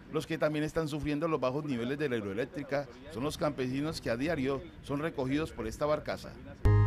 Los que también están sufriendo los bajos niveles de la hidroeléctrica son los campesinos que a diario son recogidos por esta barcaza.